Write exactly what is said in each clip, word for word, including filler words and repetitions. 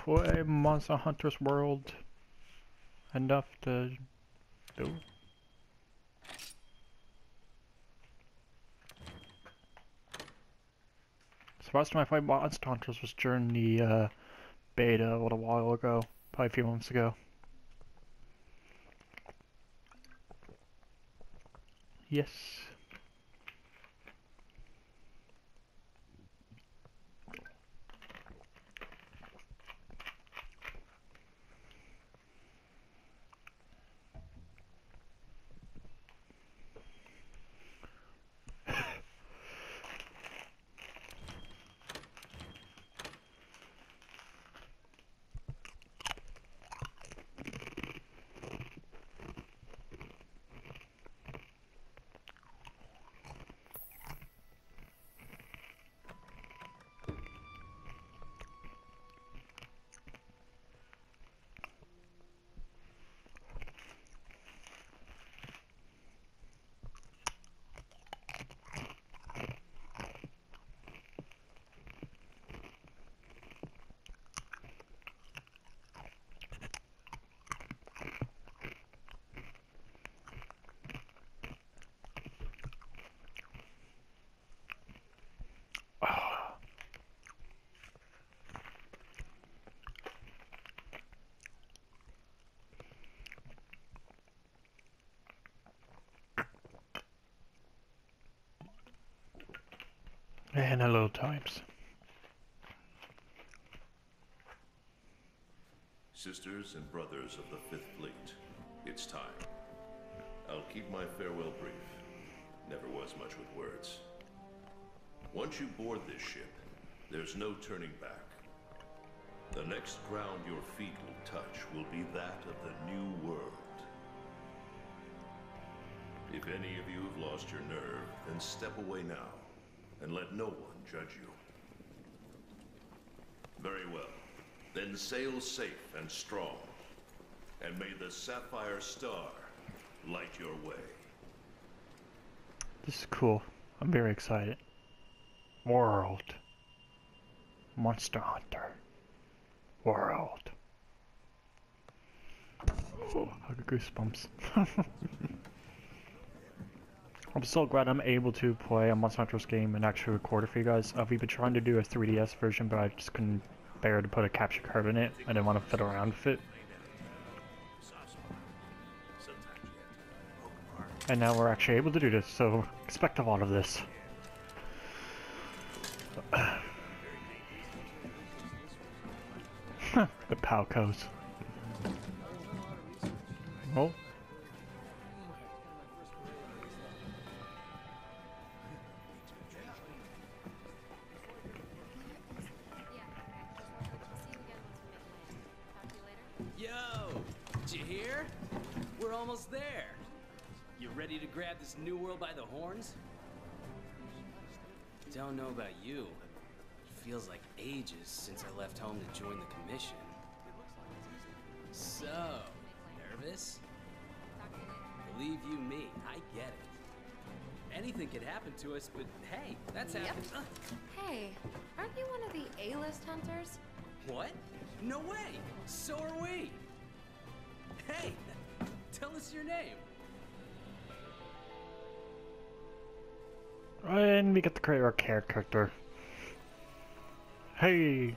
play Monster Hunter's World enough to do. So last time I played Monster Hunters was during the uh, beta a little while ago, probably a few months ago. Yes. And hello times. Sisters and brothers of the Fifth Fleet, it's time. I'll keep my farewell brief. Never was much with words. Once you board this ship, there's no turning back. The next ground your feet will touch will be that of the new world. If any of you have lost your nerve, then step away now, and let no one judge you. Very well. Then sail safe and strong, and may the Sapphire Star light your way. This is cool. I'm very excited. World. Monster Hunter. World. Oh, I got goosebumps. I'm so glad I'm able to play a Monster Hunter's game and actually record it for you guys. Uh, we've been trying to do a three D S version, but I just couldn't bear to put a capture card in it. I didn't want to fiddle around with it. And now we're actually able to do this, so expect a lot of this. The Palcos. Oh. Yo, did you hear? We're almost there. You ready to grab this new world by the horns? Don't know about you. It feels like ages since I left home to join the commission. So, nervous? Believe you me, I get it. Anything could happen to us, but hey, that's Yep. happened. Uh, Hey, aren't you one of the A-list hunters? what? No way! So are we! Hey, tell us your name. And we get to create our character. Hey!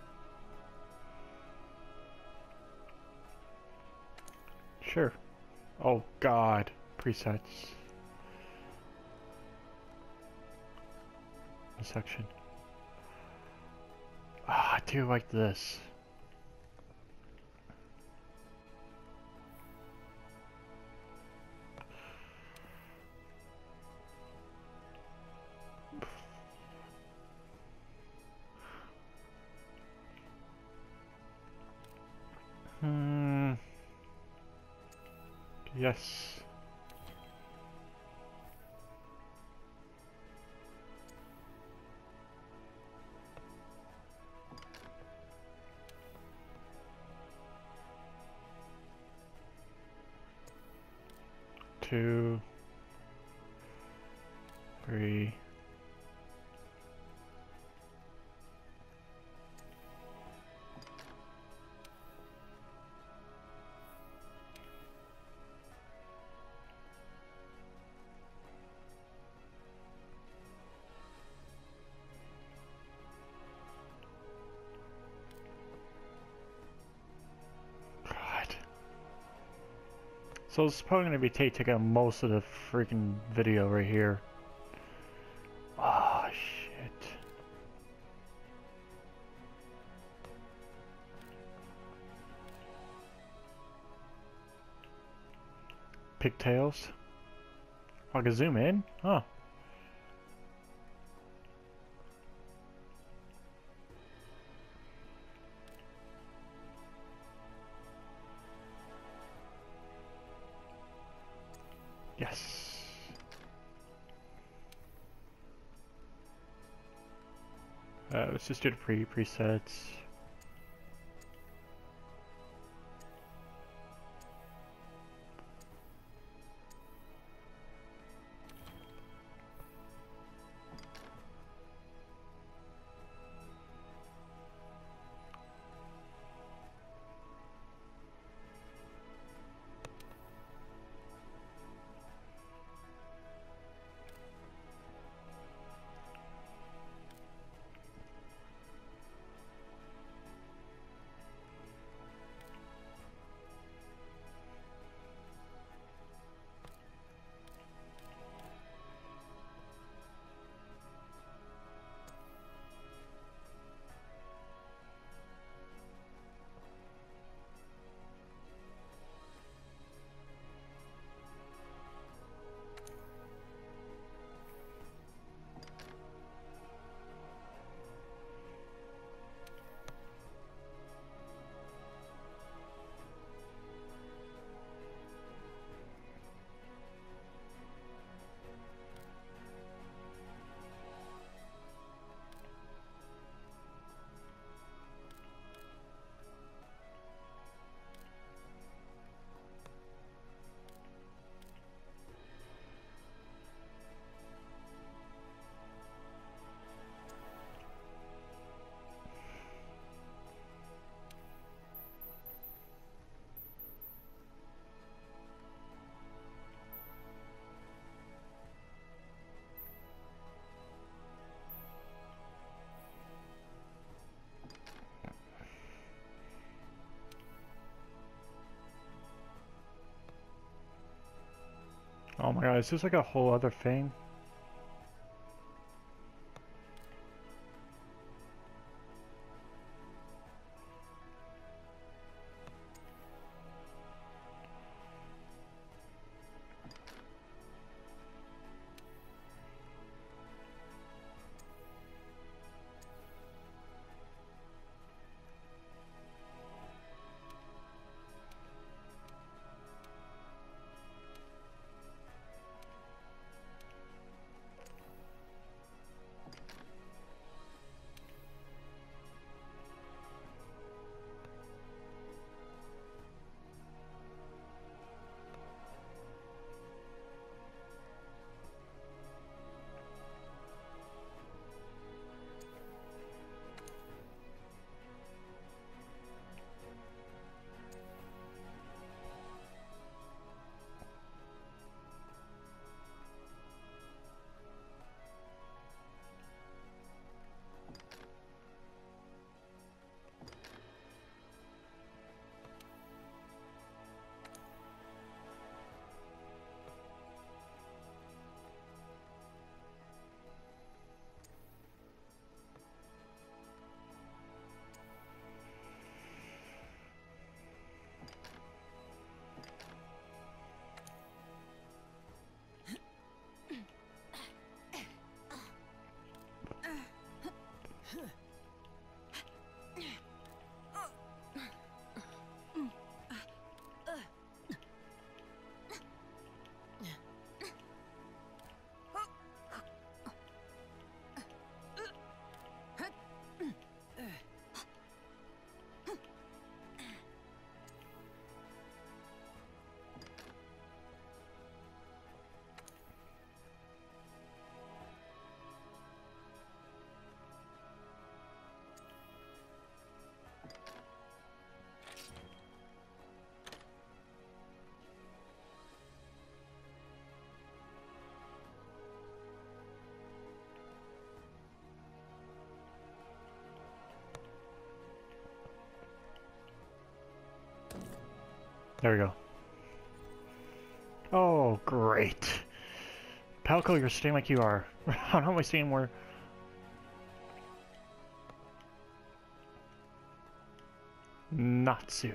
Sure. Oh god. Presets. Section. Ah, I do like this. Hmm. Yes. Two. Three. So it's probably gonna be take taking up most of the freaking video right here. Ah, shit. Pigtails. I can zoom in? Huh. Yes. Uh, let's just do the pre presets. Oh my god, is this like a whole other thing? There we go. Oh, great. Palco, you're staying like you are. I'm not seeing where. Natsu.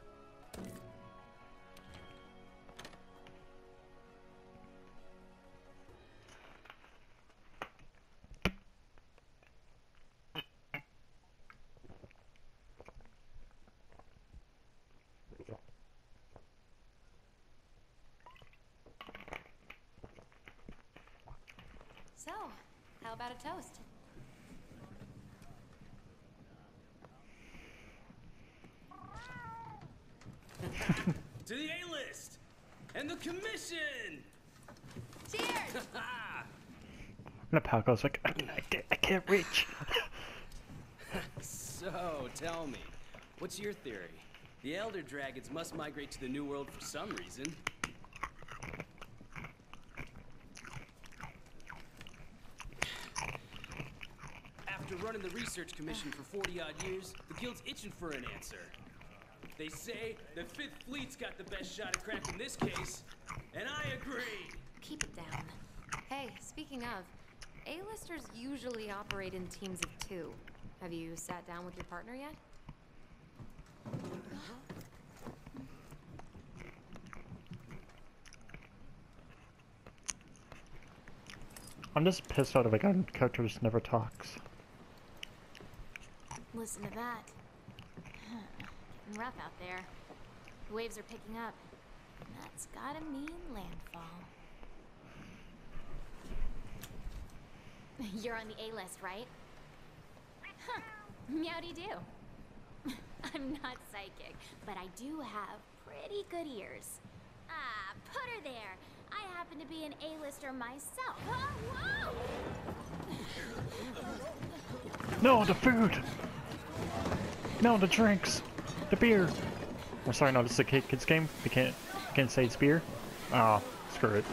So, how about a toast? To the A-list! And the commission! Cheers! And Palco's like, I, I, can't, I can't reach. So, tell me, what's your theory? The Elder Dragons must migrate to the New World for some reason. After running the research commission for forty odd years, the guild's itching for an answer. They say the Fifth Fleet's got the best shot at cracking this case, and I agree. Keep it down. Hey, speaking of, A-listers usually operate in teams of two. Have you sat down with your partner yet? I'm just pissed out of a gun character just never talks. Listen to that. Getting rough out there. The waves are picking up. That's gotta mean landfall. You're on the A-list, right? Huh. Meowdy do. I'm not psychic, but I do have pretty good ears. Ah, put her there. I happen to be an A-lister myself. Oh, whoa! No, the food! No, the drinks! The beer! I'm sorry, no, this is a kid, kids game. We can't, we can't say it's beer. Oh, screw it.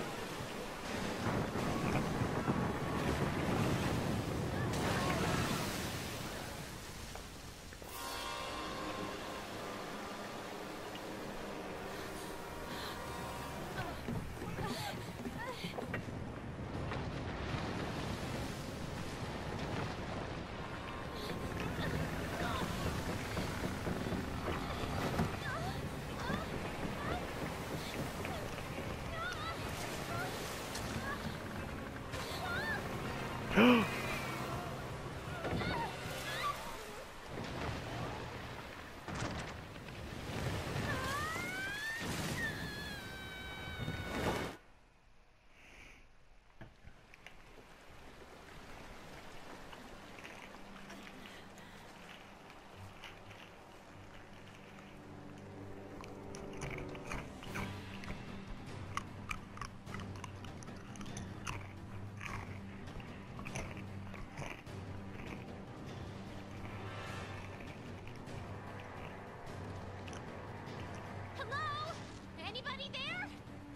Hello? Anybody there?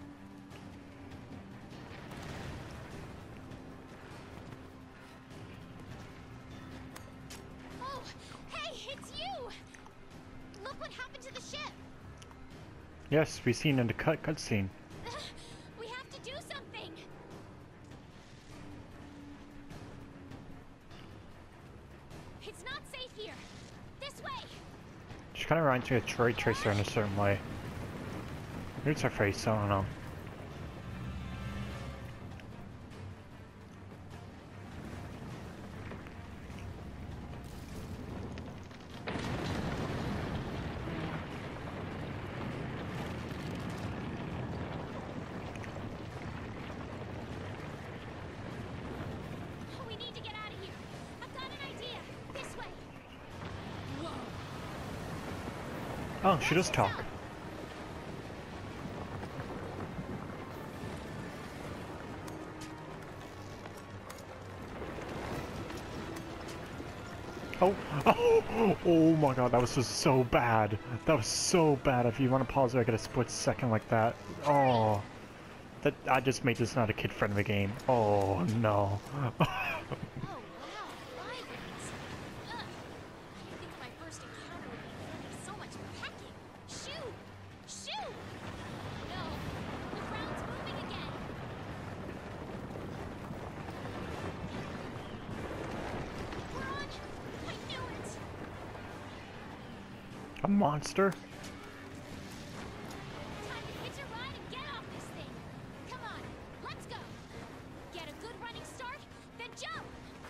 Oh, hey, it's you! Look what happened to the ship! Yes, we seen in the cut cutscene. We have to do something! It's not safe here! This way! She kind of reminds me of Troy Tracer in a certain way. Maybe it's her face, I don't know. We need to get out of here! I've got an idea! This way! Oh, she does talk. Oh, oh, oh my god, that was just so bad. That was so bad. If you want to pause it, I get a split second like that. Oh, that I just made this not a kid-friendly game. Oh no. Oh, wow, libraries. Ugh. I didn't think my first encounter would be filled with so much packing. Shoo! Shoo! No, the ground's monster. Time to hitch a ride and get off this thing. Come on, let's go. Get a good running start, then jump.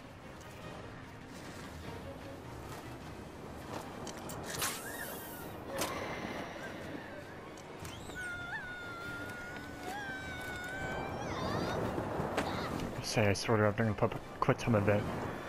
Say I sort of during a quick time event.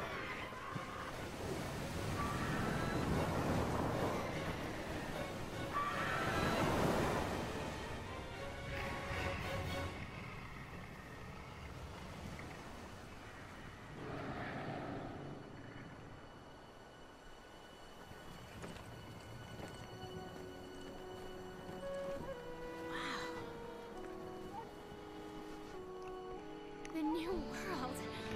The new world.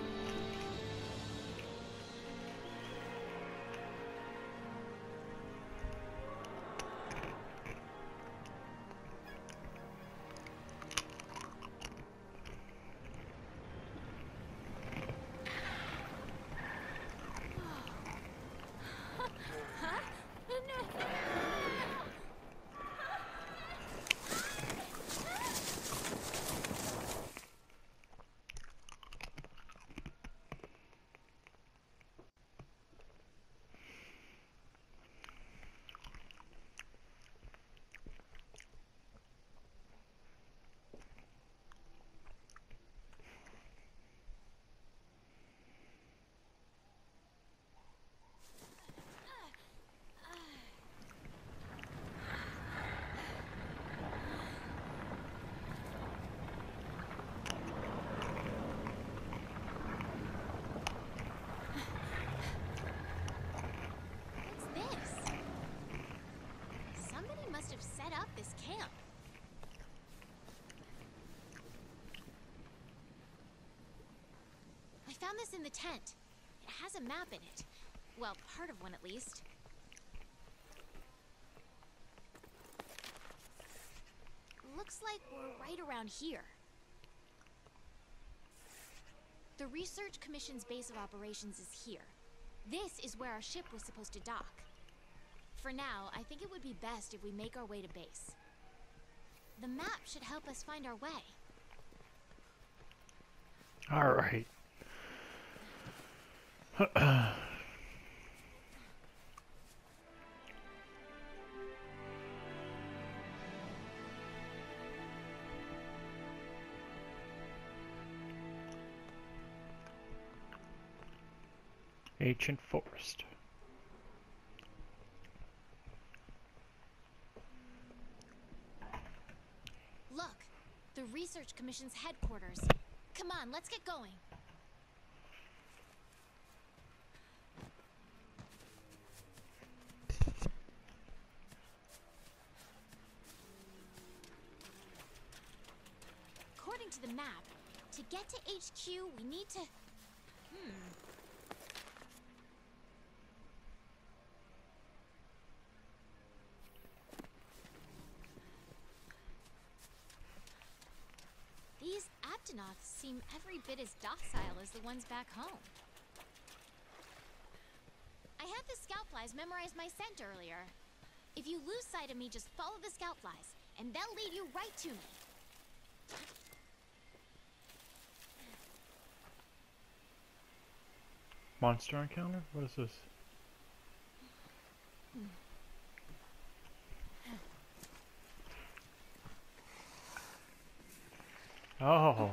Huh? No. This camp. I found this in the tent. It has a map in it. Well, part of one at least. Looks like we're right around here. The Research Commission's base of operations is here. This is where our ship was supposed to dock. For now, I think it would be best if we make our way to base. The map should help us find our way. All right. Ancient forest. Look, the Research Commission's headquarters. Come on, let's get going. According to the map, to get to H Q, we need to... Hmm... These Aptonoths seem every bit as docile as the ones back home. I had the scout flies memorize my scent earlier. If you lose sight of me, just follow the scout flies, and they'll lead you right to me. Monster encounter? What is this? Oh.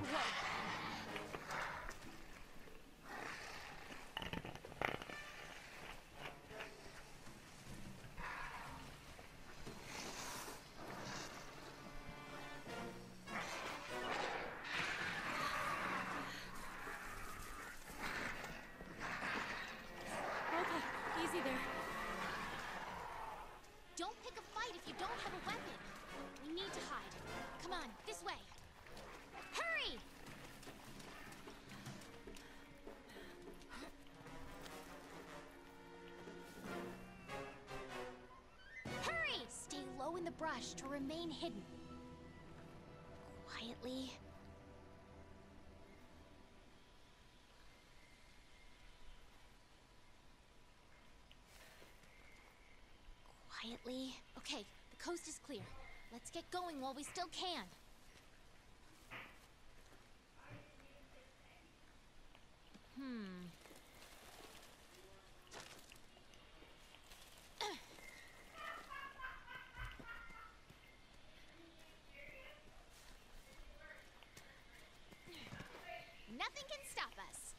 Okay, easy there. Don't pick a fight if you don't have a weapon. We need to hide. Come on, this way. Hurry! Hurry! Stay low in the brush to remain hidden. Quietly. quietly. Okay, the coast is clear. Let's get going while we still can. Hmm. Nothing can stop us.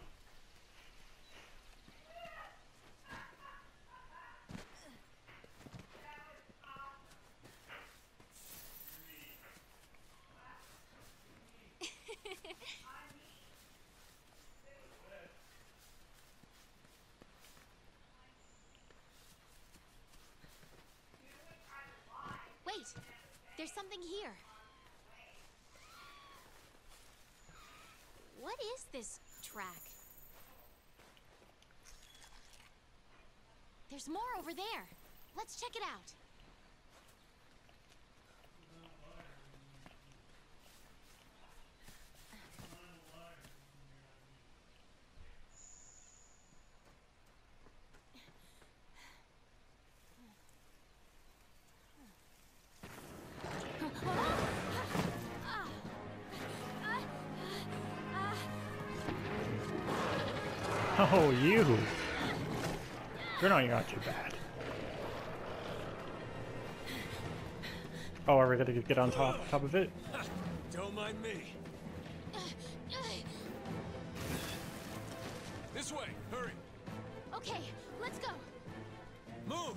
Wait, there's something here. What is this track? There's more over there. Let's check it out. Oh, you! You're not, you're not too bad. Oh, are we gonna get on top top of it? Don't mind me. This way, hurry. Okay, let's go. Move.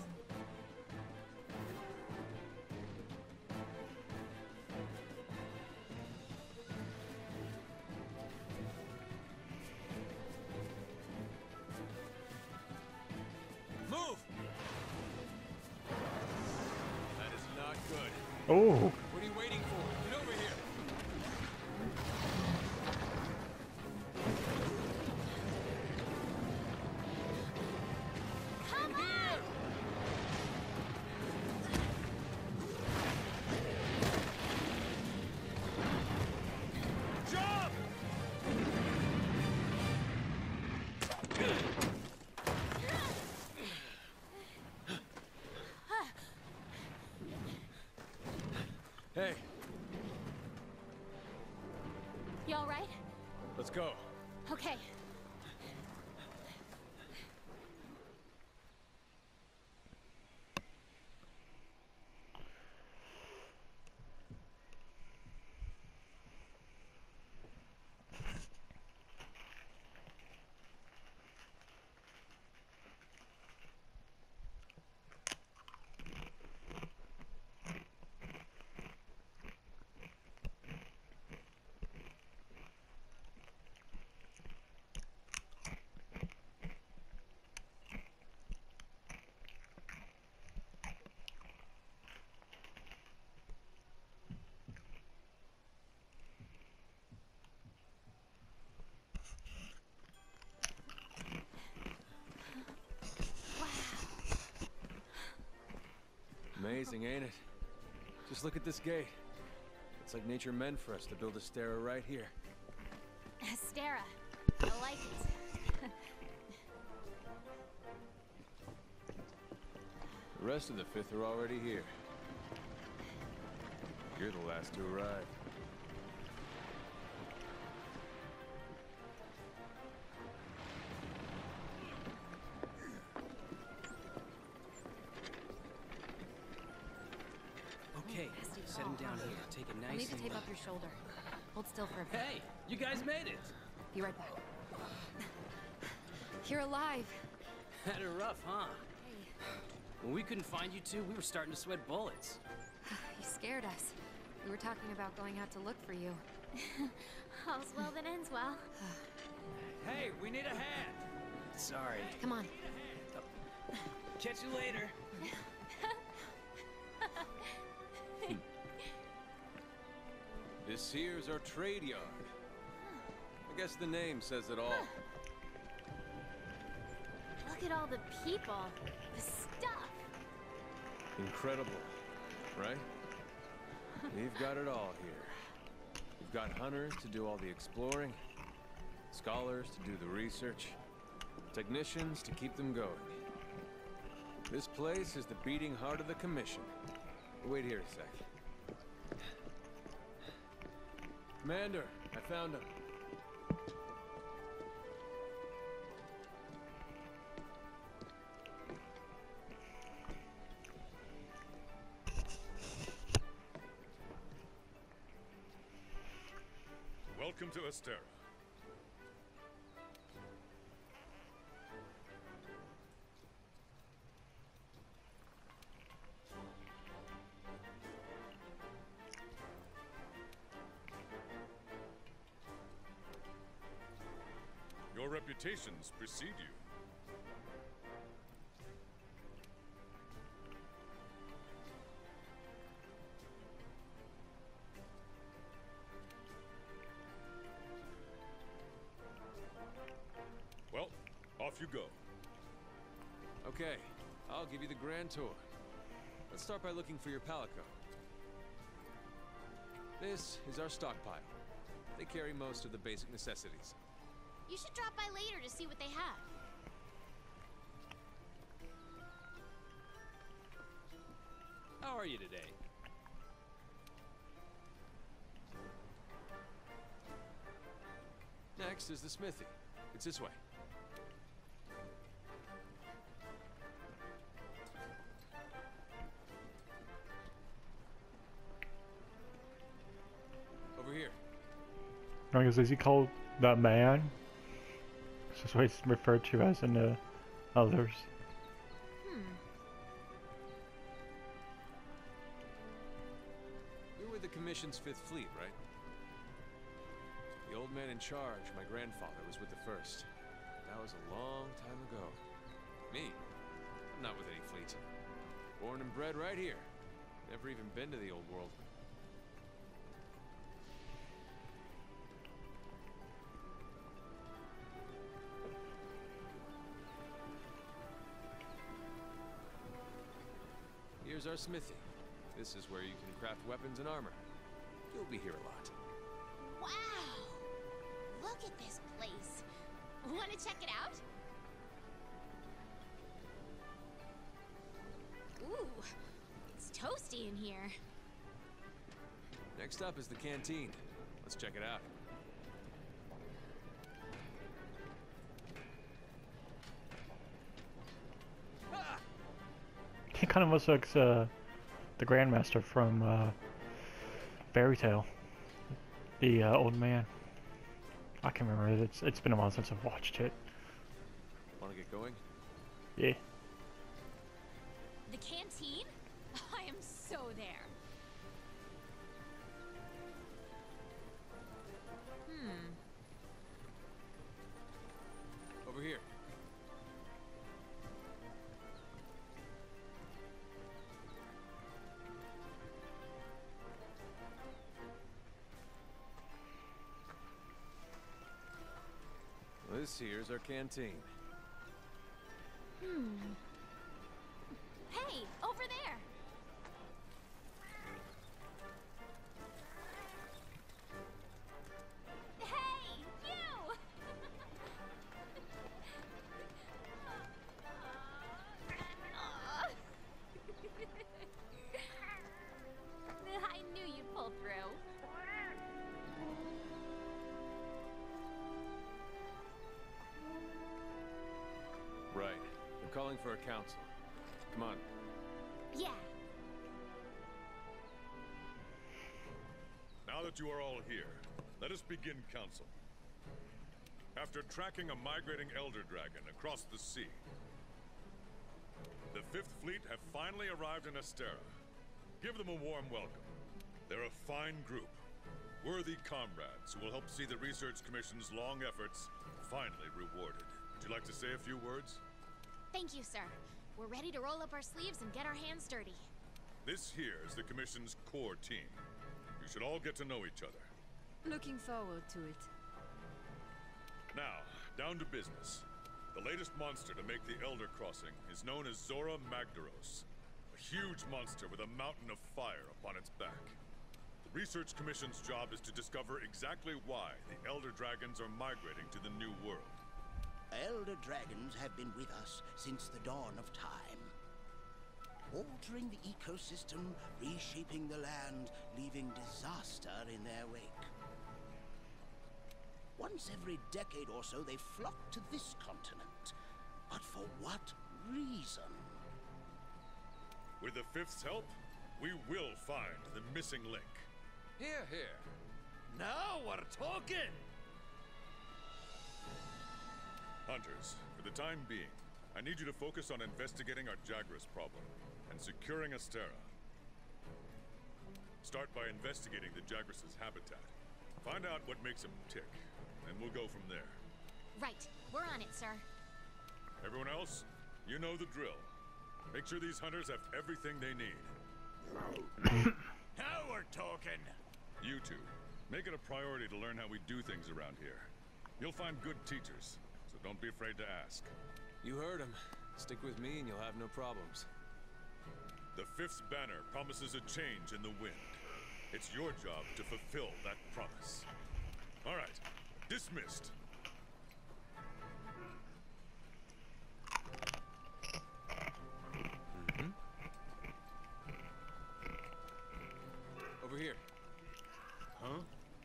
Move. That is not good. Oh! What are you waiting for? Get over here. Come on! Jump! Hey, You all right? let's go. Okay. Amazing, ain't it? Just look at this gate. It's like nature meant for us to build a Astera right here. Astera. I like it. The rest of the Fifth are already here. You're the last to arrive. Okay, set him down here. Take it I'll need nice to and tape low. up your shoulder. Hold still for a bit. Hey, you guys made it. Be right back. You're alive. Had it rough, huh? When we couldn't find you two, we were starting to sweat bullets. You scared us. We were talking about going out to look for you. All's well that ends well. Hey, we need a hand. Sorry. Come on. Catch you later. This here's our trade yard. I guess the name says it all. Look at all the people. The stuff. Incredible, right? We've got it all here. We've got hunters to do all the exploring, scholars to do the research, technicians to keep them going. This place is the beating heart of the Commission. Wait here a sec. Commander, I found him. Welcome to Astera. Your reputations precede you. Well, off you go. Okay, I'll give you the grand tour. Let's start by looking for your Palico. This is our stockpile. They carry most of the basic necessities. You should drop by later to see what they have. How are you today? Next is the smithy. It's this way. Over here. I guess is he called the man? This is what he's referred to as in the others. Hmm. You're with the Commission's Fifth Fleet, right? The old man in charge, my grandfather, was with the First. That was a long time ago. Me? I'm not with any fleet. Born and bred right here. Never even been to the old world. Here's our smithy. This is where you can craft weapons and armor. You'll be here a lot. Wow! Look at this place. Want to check it out? Ooh, it's toasty in here. Next up is the canteen. Let's check it out. He kind of almost looks uh, the Grandmaster from uh, Fairy Tale. The uh, old man. I can't remember it. It's, it's been a while since I've watched it. Want to get going? Yeah. The canteen? I am so there. Hmm. Over here. This here's our canteen. Hmm. Hey, over there. Hey, you! I knew you'd pull through. Right. I'm calling for a council. Come on. Yeah. Now that you are all here, let us begin council. After tracking a migrating Elder Dragon across the sea, the Fifth Fleet have finally arrived in Astera. Give them a warm welcome. They're a fine group, worthy comrades who will help see the Research Commission's long efforts finally rewarded. Would you like to say a few words? Thank you, sir. We're ready to roll up our sleeves and get our hands dirty. This here is the Commission's core team. You should all get to know each other. Looking forward to it. Now, down to business. The latest monster to make the Elder Crossing is known as Zora Magdaros. A huge monster with a mountain of fire upon its back. The Research Commission's job is to discover exactly why the Elder Dragons are migrating to the New World. Elder dragons have been with us since the dawn of time. altering the ecosystem, reshaping the land, leaving disaster in their wake. Once every decade or so, they flock to this continent. But for what reason? With the Fifth's help, we will find the missing link. Here, here. Now we're talking! Hunters, for the time being, I need you to focus on investigating our Jagras problem and securing Astera. Start by investigating the Jagras' habitat. Find out what makes them tick, and we'll go from there. Right. We're on it, sir. Everyone else, you know the drill. Make sure these hunters have everything they need. Now we're talking! You two, make it a priority to learn how we do things around here. You'll find good teachers, so don't be afraid to ask. You heard him. Stick with me and you'll have no problems. The Fifth's banner promises a change in the wind. It's your job to fulfill that promise. All right, dismissed. Mm-hmm. Over here. Huh?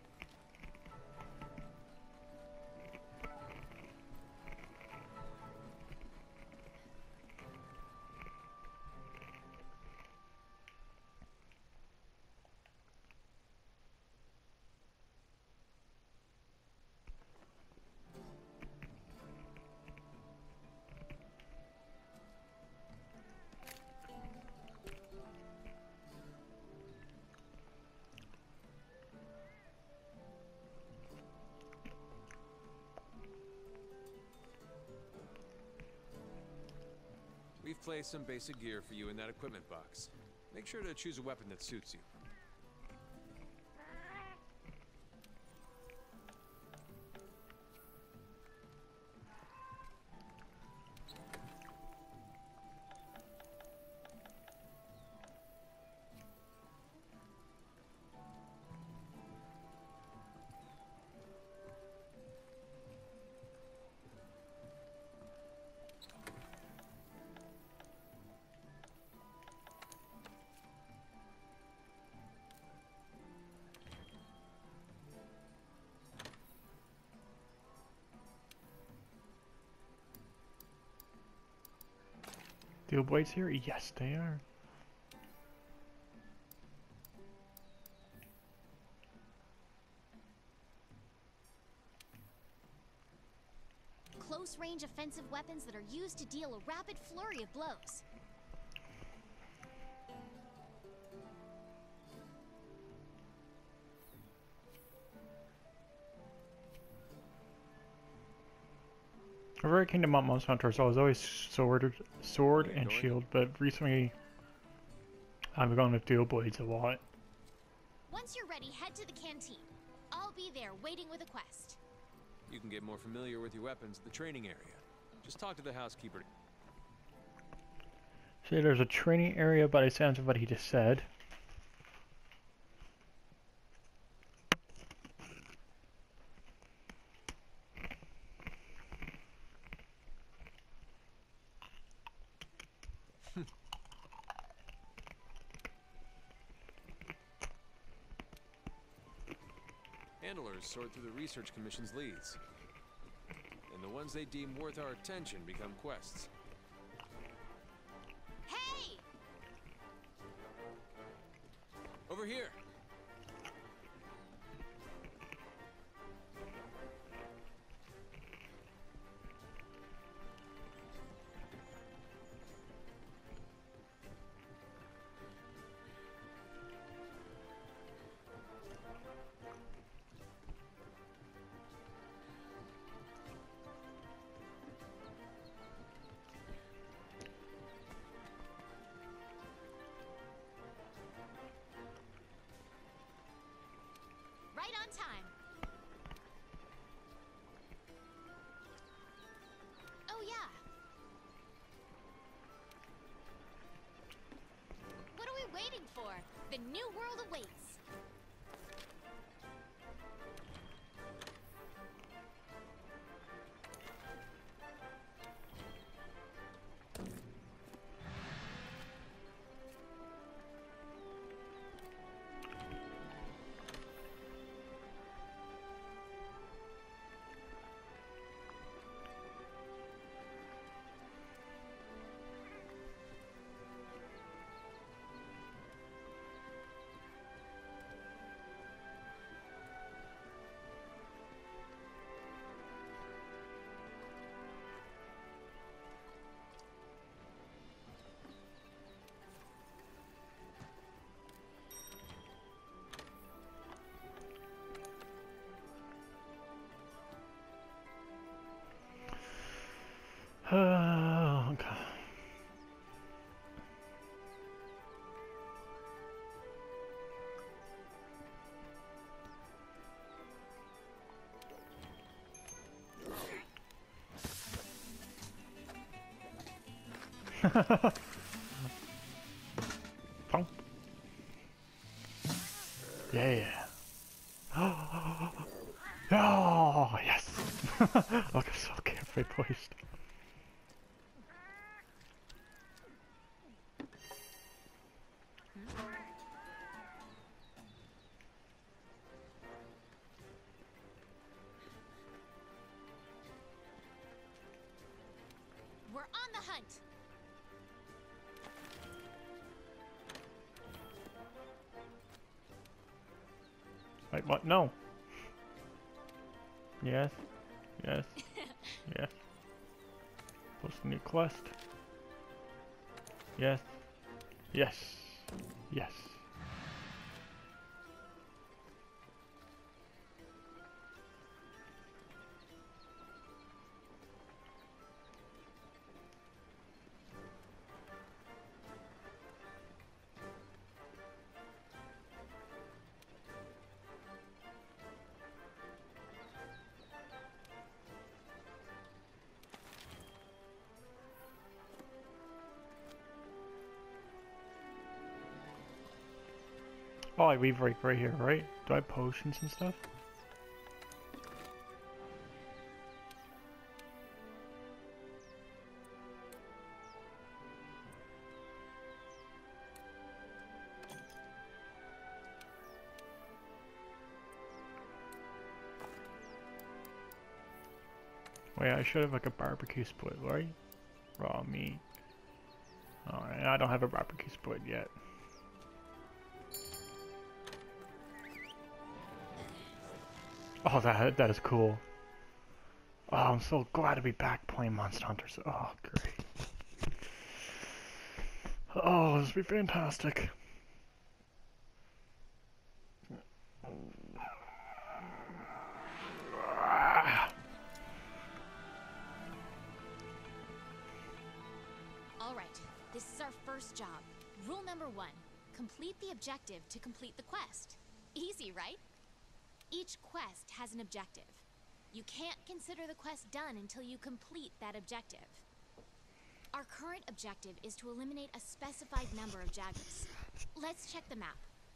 We've placed some basic gear for you in that equipment box. Make sure to choose a weapon that suits you. Steel blades here? Yes, they are. Close-range offensive weapons that are used to deal a rapid flurry of blows. Whenever I came to Mount Monster Hunters, I was always sword, sword and shield, but recently I've gone with dual blades a lot. Once you're ready, head to the canteen. I'll be there waiting with a quest. You can get more familiar with your weapons at the training area. Just talk to the housekeeper. See, there's a training area, but it sounds like what he just said. Handlers sort through the Research Commission's leads. And the ones they deem worth our attention become quests. Hey! Over here! Right on time. Oh, yeah. What are we waiting for? The new world awaits. Oh, God. Pump. Yeah. Oh, yes. Look, I'm so carefully poised. We're on the hunt. Wait, what? No. Yes. Yes. Yes. Post a new quest. Yes. Yes. Yes. Oh, I leave right, right here, right? Do I have potions and stuff? Wait, I should have like a barbecue split, right? Raw meat. Alright, I don't have a barbecue split yet. Oh, that that is cool. Oh, I'm so glad to be back playing Monster Hunters. Oh, great. Oh, this will be fantastic. All right, this is our first job. Rule number one, complete the objective to complete the quest. Easy, right? Each quest has an objective. You can't consider the quest done until you complete that objective. Our current objective is to eliminate a specified number of Jagras. Let's check the map.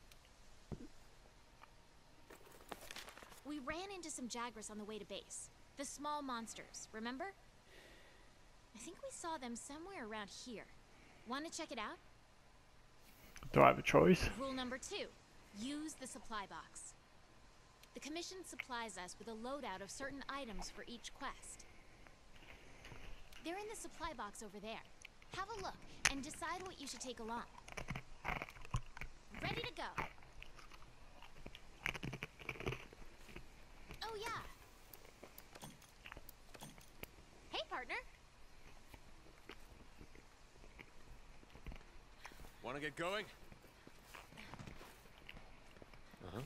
We ran into some Jagras on the way to base. The small monsters, remember? I think we saw them somewhere around here. Want to check it out? Do I have a choice? Rule number two, use the supply box. The Commission supplies us with a loadout of certain items for each quest. They're in the supply box over there. Have a look and decide what you should take along. Ready to go. Oh yeah. Hey partner. Wanna get going? Uh-huh.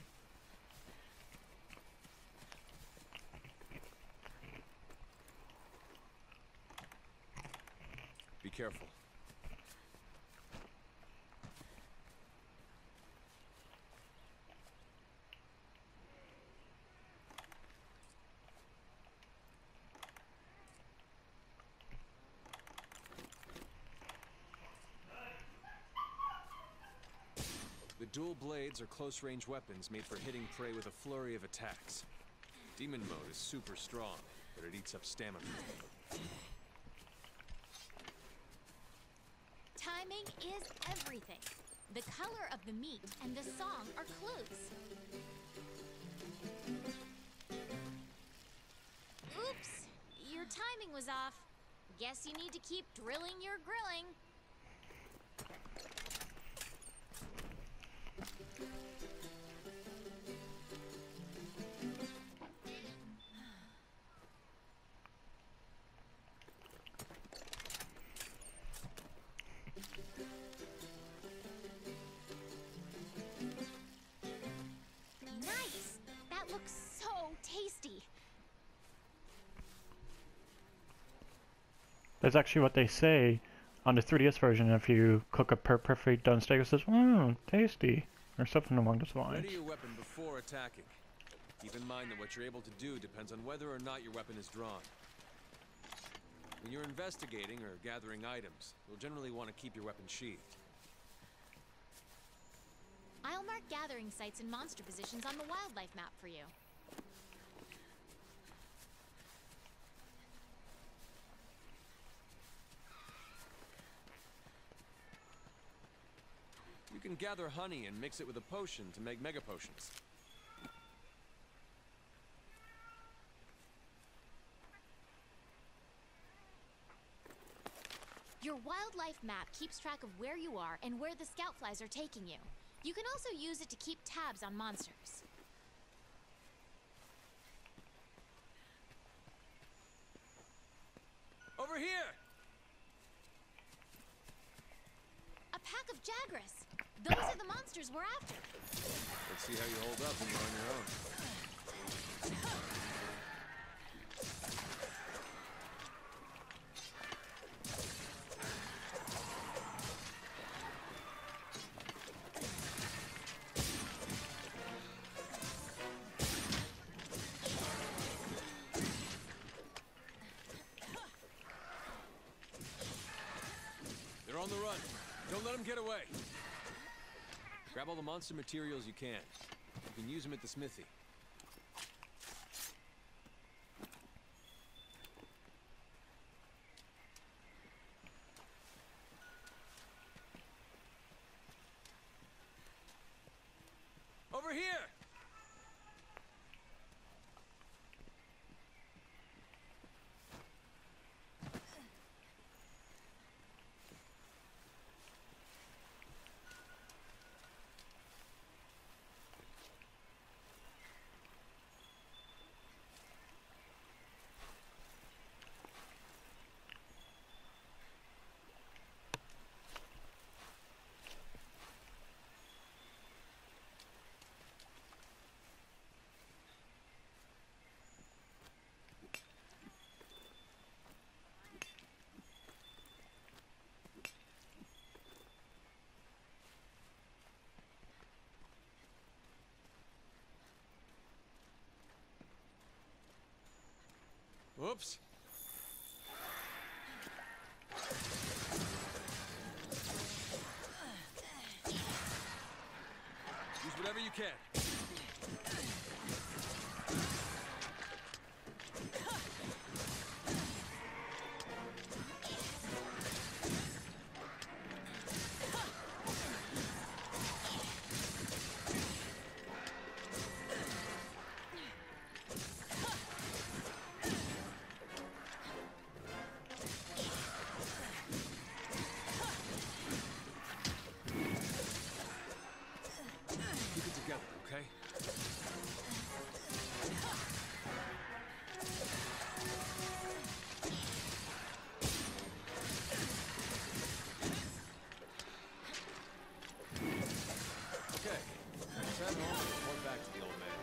Be careful. The dual blades are close-range weapons made for hitting prey with a flurry of attacks. Demon mode is super strong, but it eats up stamina. Timing is everything. The color of the meat and the song are clues. Oops, your timing was off. Guess you need to keep drilling your grilling. Nice! That looks so tasty. That's actually what they say on the three D S version. If you cook a per perfect done steak, it says, "Mmm, tasty," or something along those lines. Ready your weapon before attacking. Keep in mind that what you're able to do depends on whether or not your weapon is drawn. When you're investigating or gathering items, you'll generally want to keep your weapon sheathed. I'll mark gathering sites and monster positions on the wildlife map for you. You can gather honey and mix it with a potion to make mega potions. Your wildlife map keeps track of where you are and where the scout flies are taking you. You can also use it to keep tabs on monsters. Over here! A pack of Jagras. Those are the monsters we're after. Let's see how you hold up when you're on your own. They're on the run. Don't let them get away. Grab all the monster materials you can. You can use them at the smithy. Over here! Whoops. Use whatever you can. Keep it together, okay? Okay. Let's head home and report back to the old man.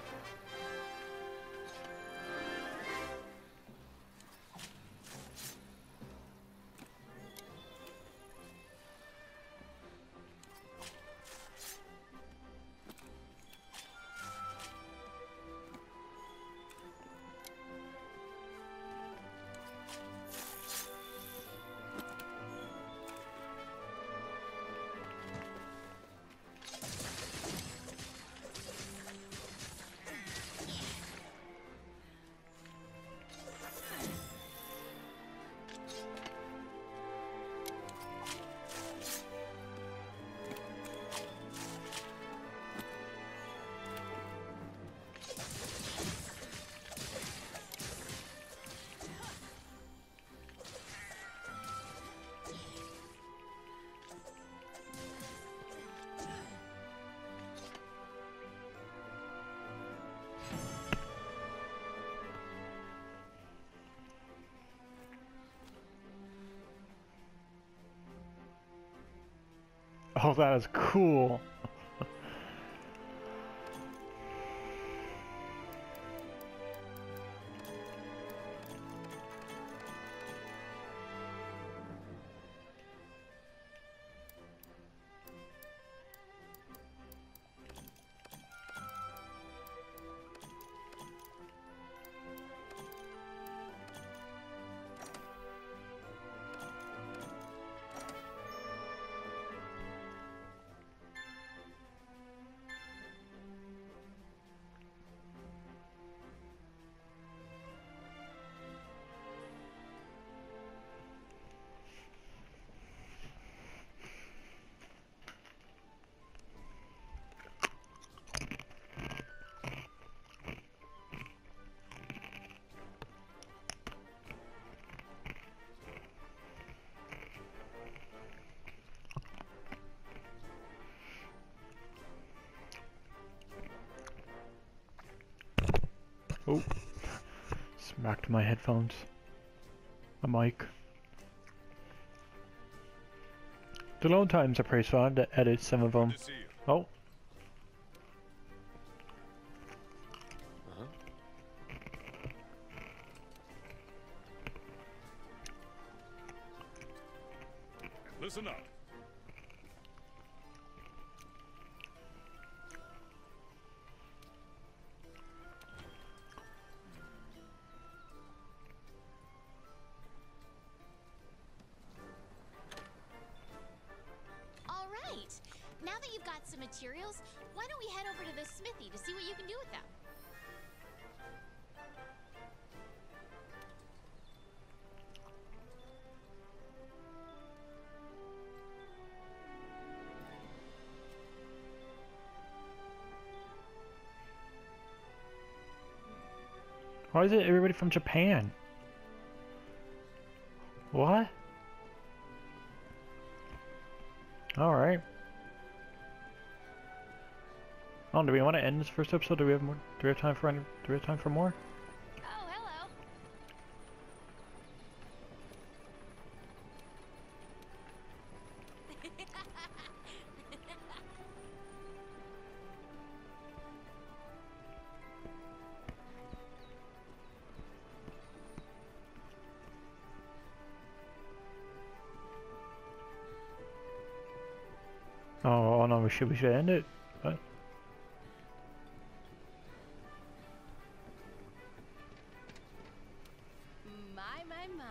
Oh, that is cool. Oh, smacked my headphones. A mic. The load times are pretty fun to edit some of them. Oh. Uh-huh. Listen up. All right. Now that you've got some materials, why don't we head over to the smithy to see what you can do with them? Why is it everybody from Japan? What? Alright. Oh, do we want to end this first episode? Do we have more? Do we have time for any, do we have time for more? Oh, hello. Oh, oh no, we should we should end it. What? My, my, my.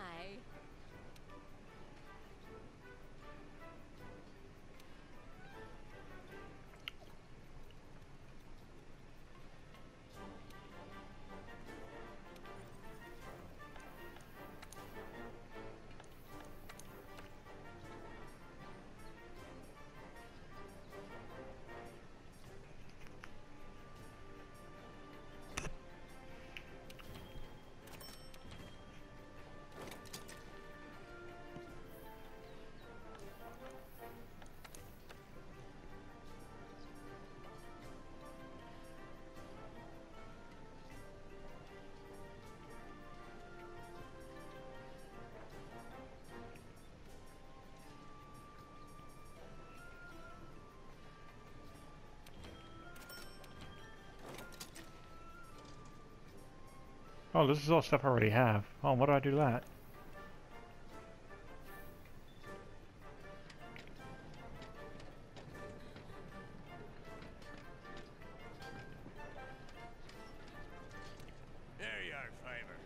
Oh, this is all stuff I already have. Oh, what do I do to that? There you are, Fiver.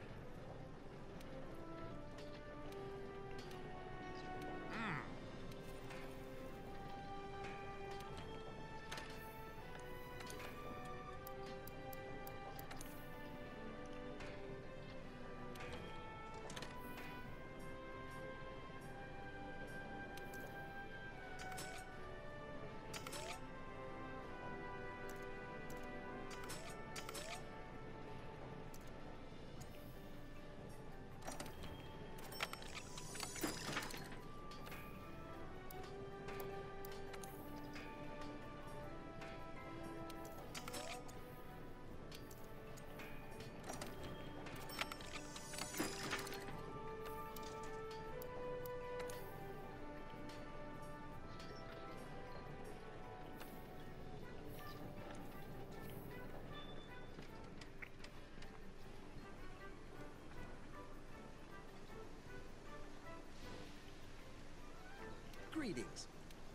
Greetings.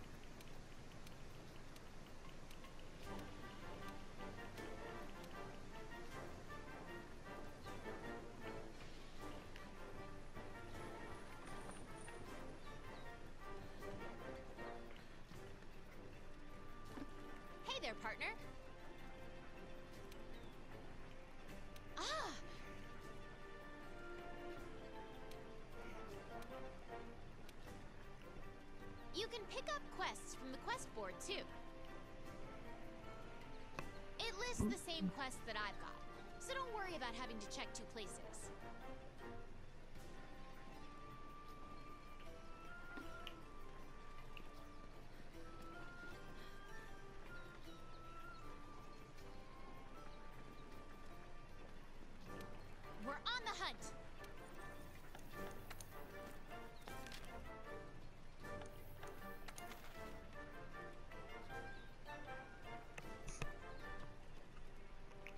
Hey there, partner. Ah! You can pick up quests from the quest board, too. It lists the same quests that I've got, so don't worry about having to check two places.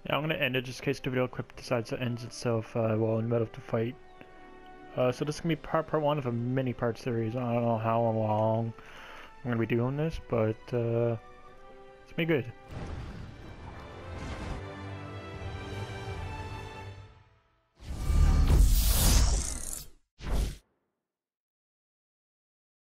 Yeah, I'm gonna end it just in case the video clip decides to end itself uh, while in the middle of the fight. Uh, so this is gonna be part part one of a mini part series. I don't know how long I'm gonna be doing this, but uh, it's gonna be good.